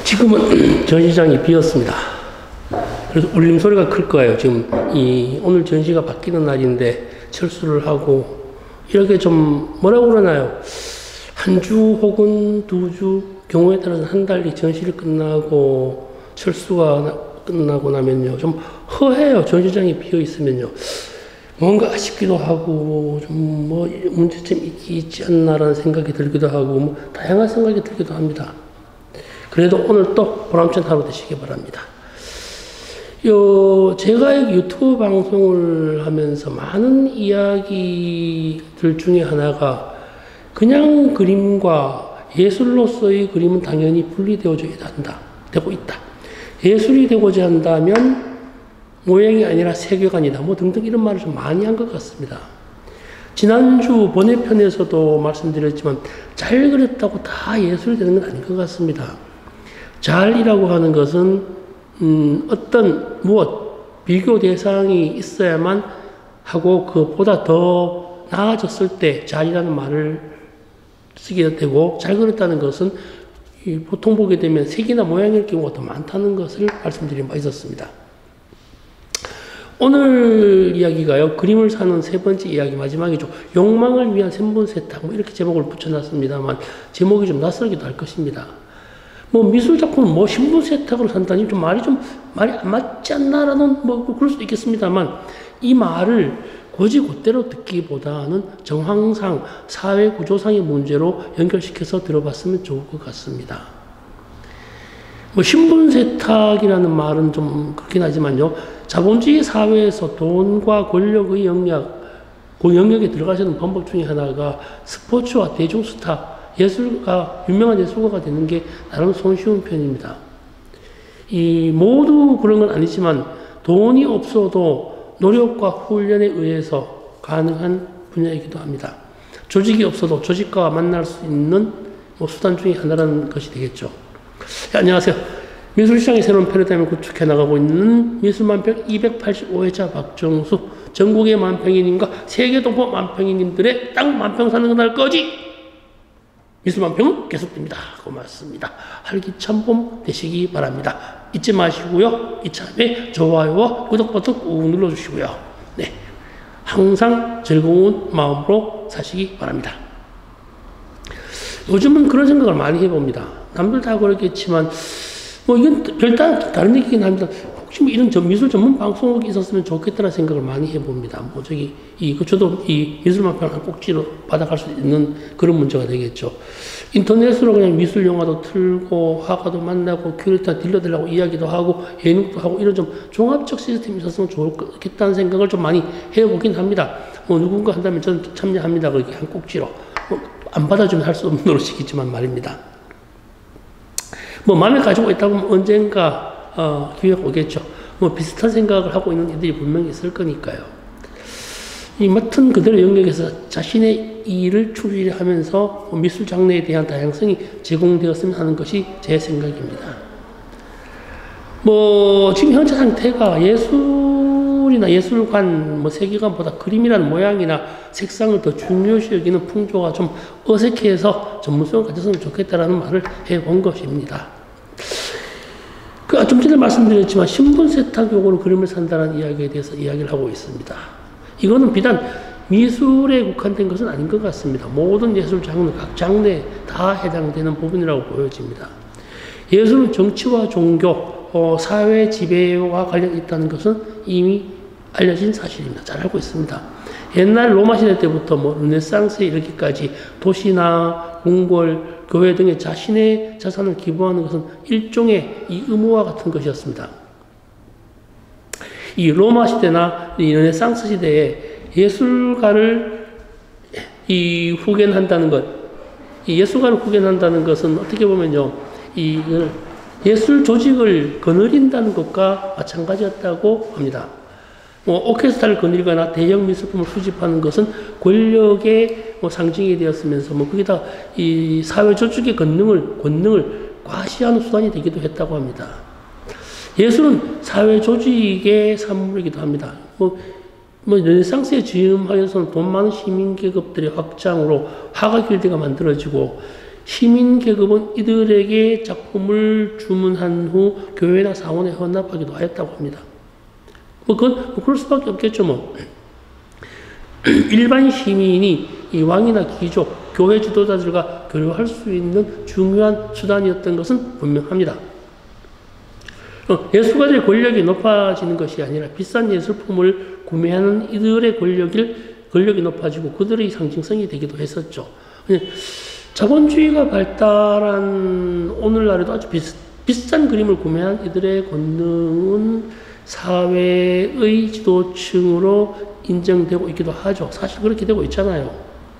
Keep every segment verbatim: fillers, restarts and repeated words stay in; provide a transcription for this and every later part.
지금은 전시장이 비었습니다. 그래서 울림 소리가 클 거예요. 지금 이 오늘 전시가 바뀌는 날인데 철수를 하고 이렇게 좀 뭐라고 그러나요? 한 주 혹은 두 주 경우에 따라서 한 달이 전시를 끝나고 철수가 끝나고 나면요 좀 허해요. 전시장이 비어 있으면요 뭔가 아쉽기도 하고 좀 뭐 문제점이 있지 않나라는 생각이 들기도 하고 뭐 다양한 생각이 들기도 합니다. 그래도 오늘 또 보람찬 하루 되시기 바랍니다. 요, 제가 유튜브 방송을 하면서 많은 이야기들 중에 하나가 그냥 그림과 예술로서의 그림은 당연히 분리되어져야 한다, 되고 있다. 예술이 되고자 한다면 모양이 아니라 세계관이다, 뭐 등등 이런 말을 좀 많이 한 것 같습니다. 지난주 번외편에서도 말씀드렸지만 잘 그렸다고 다 예술이 되는 건 아닌 것 같습니다. 잘이라고 하는 것은 음, 어떤 무엇 비교 대상이 있어야만 하고 그보다 더 나아졌을 때 잘이라는 말을 쓰게 되고 잘 그렸다는 것은 보통 보게 되면 색이나 모양일 경우가 더 많다는 것을 말씀드린 바 있었습니다. 오늘 이야기가요, 그림을 사는 세 번째 이야기 마지막이죠. 욕망을 위한 생분 세탁, 뭐 이렇게 제목을 붙여놨습니다만 제목이 좀 낯설기도 할 것입니다. 뭐 미술 작품은 뭐 신분 세탁으로 산다니 좀 말이 좀 말이 안 맞지 않나라는 뭐 그럴 수도 있겠습니다만 이 말을 고지 곧대로 듣기보다는 정황상 사회 구조상의 문제로 연결시켜서 들어봤으면 좋을 것 같습니다. 뭐 신분 세탁이라는 말은 좀 그렇긴 하지만요. 자본주의 사회에서 돈과 권력의 영역, 그 영역에 들어가시는 방법 중에 하나가 스포츠와 대중스타, 예술가, 유명한 예술가가 되는 게 나름 손쉬운 편입니다. 이 모두 그런 건 아니지만 돈이 없어도 노력과 훈련에 의해서 가능한 분야이기도 합니다. 조직이 없어도 조직과 만날 수 있는 뭐 수단 중에 하나라는 것이 되겠죠. 네, 안녕하세요. 미술시장의 새로운 패러다임을 구축해 나가고 있는 미술만평 이백팔십오 회차 박정수, 전국의 만평이님과 세계 동포 만평이님들의 땅 만평 사는 날 거지 미술만평은 계속됩니다. 고맙습니다. 활기찬 봄 되시기 바랍니다. 잊지 마시고요. 이참에 좋아요와 구독 버튼 꾹 눌러주시고요. 네, 항상 즐거운 마음으로 사시기 바랍니다. 요즘은 그런 생각을 많이 해봅니다. 남들 다 그렇겠지만 뭐 이건 별다른 다른 얘기긴 합니다. 혹시 뭐 이런 저 미술 전문 방송이 있었으면 좋겠다는 생각을 많이 해봅니다. 뭐 저기 이 저도 이 미술만평을 꼭지로 받아갈 수 있는 그런 문제가 되겠죠. 인터넷으로 그냥 미술 영화도 틀고 화가도 만나고 큐레이터 들려달라고 이야기도 하고 예능도 하고 이런 좀 종합적 시스템이 있었으면 좋겠다는 생각을 좀 많이 해보긴 합니다. 뭐 누군가 한다면 저는 참여합니다. 그렇게 한 꼭지로 뭐 안 받아주면 할 수 없는 노릇이겠지만 말입니다. 뭐 마음에 가지고 있다 보면 언젠가 어, 기회가 오겠죠. 뭐 비슷한 생각을 하고 있는 이들이 분명히 있을 거니까요. 이 맡은 그대로 영역에서 자신의 일을 추리하면서 뭐 미술 장르에 대한 다양성이 제공되었으면 하는 것이 제 생각입니다. 뭐 지금 현재 상태가 예술이나 예술관, 뭐 세계관보다 그림이라는 모양이나 색상을 더 중요시 여기는 풍조가 좀 어색해서 전문성을 가졌으면 좋겠다라는 말을 해본 것입니다. 그 좀 전에 말씀드렸지만 신분 세탁용으로 그림을 산다는 이야기에 대해서 이야기를 하고 있습니다. 이거는 비단 미술에 국한된 것은 아닌 것 같습니다. 모든 예술 장르, 각 장르에 다 해당되는 부분이라고 보여집니다. 예술은 정치와 종교, 어, 사회 지배와 관련이 있다는 것은 이미 알려진 사실입니다. 잘 알고 있습니다. 옛날 로마 시대 때부터 뭐 르네상스에 이르기까지 도시나 궁궐, 교회 등에 자신의 자산을 기부하는 것은 일종의 이 의무와 같은 것이었습니다. 이 로마 시대나 이 르네상스 시대에 예술가를 이 후견한다는 것, 이 예술가를 후견한다는 것은 어떻게 보면요, 이 예술 조직을 거느린다는 것과 마찬가지였다고 합니다. 뭐 오케스트라를 거느리거나 대형 미술품을 수집하는 것은 권력의 뭐 상징이 되었으면서 뭐 거기다 이 사회 조직의 권능을 권능을 과시하는 수단이 되기도 했다고 합니다. 예술은 사회 조직의 산물이기도 합니다. 뭐, 뭐 르네상스에 즈음하여서는 돈 많은 시민 계급들의 확장으로 화가 길드가 만들어지고 시민 계급은 이들에게 작품을 주문한 후 교회나 상원에 헌납하기도 하였다고 합니다. 뭐 그건 뭐 그럴 수밖에 없겠죠. 뭐 일반 시민이 이 왕이나 귀족, 교회 지도자들과 교류할 수 있는 중요한 수단이었던 것은 분명합니다. 예술가들의 권력이 높아지는 것이 아니라 비싼 예술품을 구매하는 이들의 권력이, 권력이 높아지고 그들의 상징성이 되기도 했었죠. 자본주의가 발달한 오늘날에도 아주 비스, 비싼 그림을 구매한 이들의 권능은 사회의 지도층으로 인정되고 있기도 하죠. 사실 그렇게 되고 있잖아요.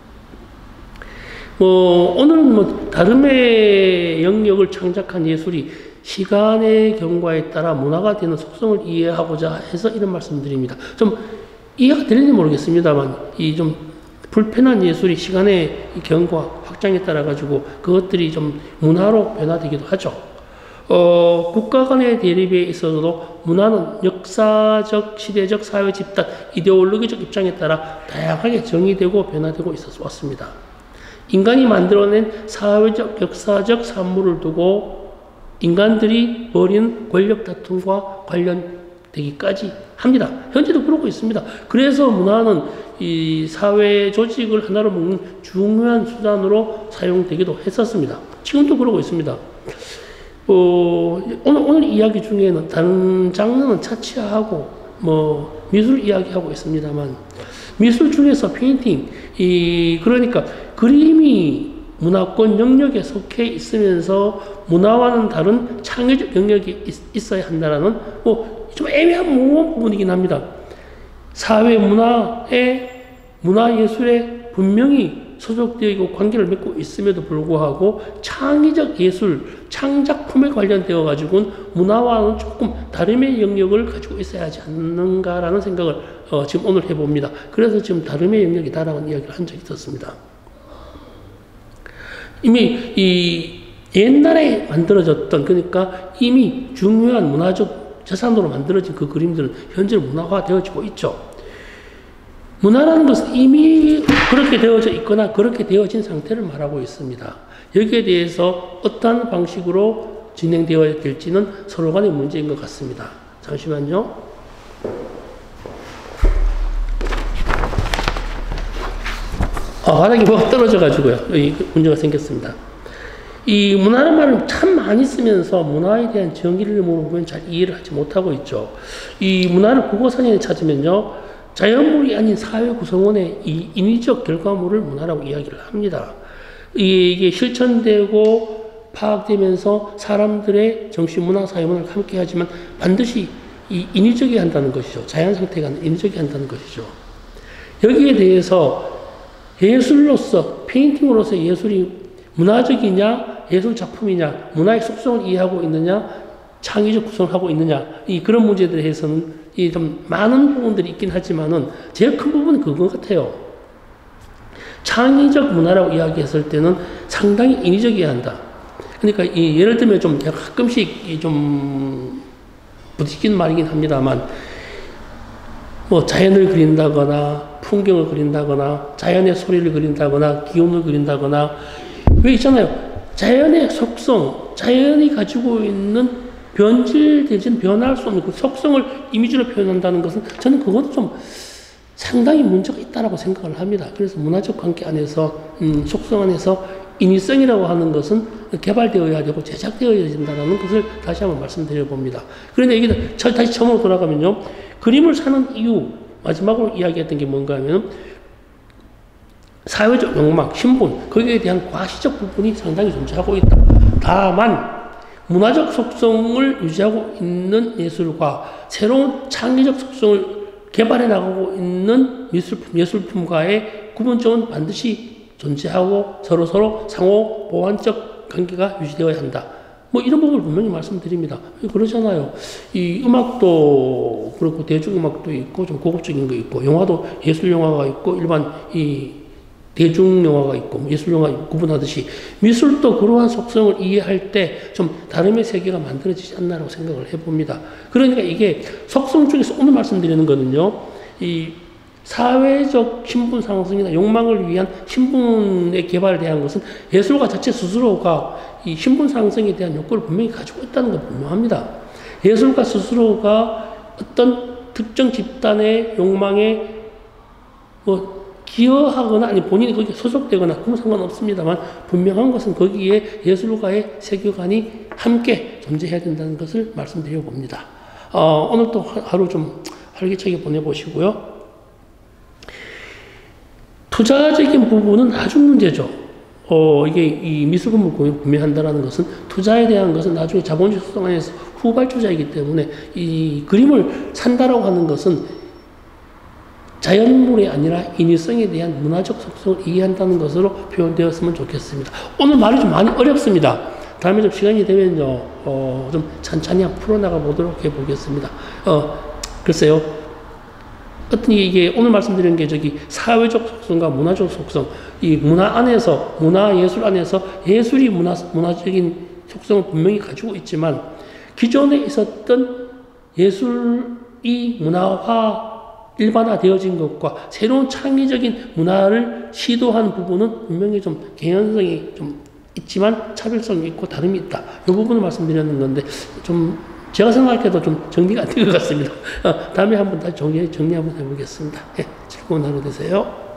뭐 오늘은 뭐 다름의 영역을 창작한 예술이 시간의 경과에 따라 문화가 되는 속성을 이해하고자 해서 이런 말씀드립니다. 좀 이해가 되는지 모르겠습니다만 이 좀 불편한 예술이 시간의 경과, 확장에 따라 가지고 그것들이 좀 문화로 변화되기도 하죠. 어, 국가 간의 대립에 있어서도 문화는 역사적, 시대적, 사회 집단, 이데올로기적 입장에 따라 다양하게 정의되고 변화되고 있어 왔습니다. 인간이 만들어낸 사회적, 역사적 산물을 두고 인간들이 벌이는 권력 다툼과 관련되기까지 합니다. 현재도 그러고 있습니다. 그래서 문화는 이 사회 조직을 하나로 묶는 중요한 수단으로 사용되기도 했었습니다. 지금도 그러고 있습니다. 어, 오늘, 오늘 이야기 중에는 다른 장르는 차치하고 뭐 미술 이야기하고 있습니다만 미술 중에서 페인팅, 이 그러니까 그림이 문화권 영역에 속해 있으면서 문화와는 다른 창의적 영역이 있, 있어야 한다라는 뭐 좀 애매한 모호한 부분이긴 합니다. 사회 문화에 문화예술에 분명히 소속되어 있고 관계를 맺고 있음에도 불구하고 창의적 예술, 창작품에 관련되어 가지고는 문화와는 조금 다름의 영역을 가지고 있어야 하지 않는가라는 생각을 어, 지금 오늘 해봅니다. 그래서 지금 다름의 영역이다라는 이야기를 한 적이 있었습니다. 이미 이 옛날에 만들어졌던, 그러니까 이미 중요한 문화적 재산으로 만들어진 그 그림들은 현재 문화화되어지고 있죠. 문화라는 것은 이미 그렇게 되어져 있거나 그렇게 되어진 상태를 말하고 있습니다. 여기에 대해서 어떤 방식으로 진행되어야 될지는 서로 간의 문제인 것 같습니다. 잠시만요. 아, 바닥에 뭐가 떨어져가지고요. 여기 문제가 생겼습니다. 이 문화라는 말을 참 많이 쓰면서 문화에 대한 정의를 물어보면 잘 이해를 하지 못하고 있죠. 이 문화를 국어사전에 찾으면요, 자연물이 아닌 사회 구성원의 이 인위적 결과물을 문화라고 이야기를 합니다. 이게 실천되고 파악되면서 사람들의 정신, 문화, 사회문화를 함께 하지만 반드시 이 인위적이어야 한다는 것이죠. 자연 상태가 아니라 인위적이어야 한다는 것이죠. 여기에 대해서 예술로서, 페인팅으로서 예술이 문화적이냐, 예술 작품이냐, 문화의 속성을 이해하고 있느냐, 창의적 구성을 하고 있느냐, 이 그런 문제들에 대해서는 이 좀 많은 부분들이 있긴 하지만은 제일 큰 부분은 그거 같아요. 창의적 문화라고 이야기했을 때는 상당히 인위적이어야 한다. 그러니까 이 예를 들면 좀 제가 가끔씩 좀 부딪히는 말이긴 합니다만, 뭐 자연을 그린다거나 풍경을 그린다거나 자연의 소리를 그린다거나 기온을 그린다거나, 왜 있잖아요. 자연의 속성, 자연이 가지고 있는 변질되진 변할 수 없는 그 속성을 이미지로 표현한다는 것은 저는 그것도 좀 상당히 문제가 있다라고 생각을 합니다. 그래서 문화적 관계 안에서, 음, 속성 안에서 인위성이라고 하는 것은 개발되어야 되고 제작되어야 된다는 것을 다시 한번 말씀드려 봅니다. 그런데 이게 다시 처음으로 돌아가면요, 그림을 사는 이유, 마지막으로 이야기했던 게 뭔가 하면 사회적 욕망, 신분, 거기에 대한 과시적 부분이 상당히 존재하고 있다. 다만 문화적 속성을 유지하고 있는 예술과 새로운 창의적 속성을 개발해 나가고 있는 미술품, 예술품과의 구분점은 반드시 존재하고 서로서로 상호 보완적 관계가 유지되어야 한다. 뭐 이런 부분을 분명히 말씀드립니다. 그러잖아요. 이 음악도 그렇고 대중음악도 있고 좀 고급적인 거 있고, 영화도 예술영화가 있고 일반 이 대중영화가 있고 예술영화 구분하듯이 미술도 그러한 속성을 이해할 때 좀 다름의 세계가 만들어지지 않나라고 생각을 해봅니다. 그러니까 이게 속성 중에서 오늘 말씀드리는 거는요, 이 사회적 신분 상승이나 욕망을 위한 신분의 개발에 대한 것은 예술가 자체 스스로가 이 신분 상승에 대한 욕구를 분명히 가지고 있다는 건 분명합니다. 예술가 스스로가 어떤 특정 집단의 욕망에 뭐 기여하거나 아니 본인이 거기에 소속되거나 그건 상관없습니다만 분명한 것은 거기에 예술가의 세계관이 함께 존재해야 된다는 것을 말씀드려 봅니다. 어, 오늘 또 하루 좀 활기차게 보내보시고요. 투자적인 부분은 아주 문제죠. 어, 이게 이 미술 건물 구매한다는 것은 투자에 대한 것은 나중에 자본주의 속성 안에서 후발 투자이기 때문에 이 그림을 산다라고 하는 것은 자연물이 아니라 인위성에 대한 문화적 속성을 이해한다는 것으로 표현되었으면 좋겠습니다. 오늘 말이 좀 많이 어렵습니다. 다음에 좀 시간이 되면요, 어, 좀 찬찬히 풀어나가 보도록 해보겠습니다. 어, 글쎄요. 어떤 이게 오늘 말씀드린 게 저기 사회적 속성과 문화적 속성, 이 문화 안에서, 문화 예술 안에서 예술이 문화, 문화적인 속성을 분명히 가지고 있지만 기존에 있었던 예술이 문화화 일반화되어진 것과 새로운 창의적인 문화를 시도한 부분은 분명히 좀 개연성이 좀 있지만 차별성이 있고 다름이 있다. 이 부분을 말씀드리는 건데 좀 제가 생각할 때도 좀 정리가 안 된 것 같습니다. 어, 다음에 한번 다시 정리, 정리 한번 해보겠습니다. 예, 즐거운 하루 되세요.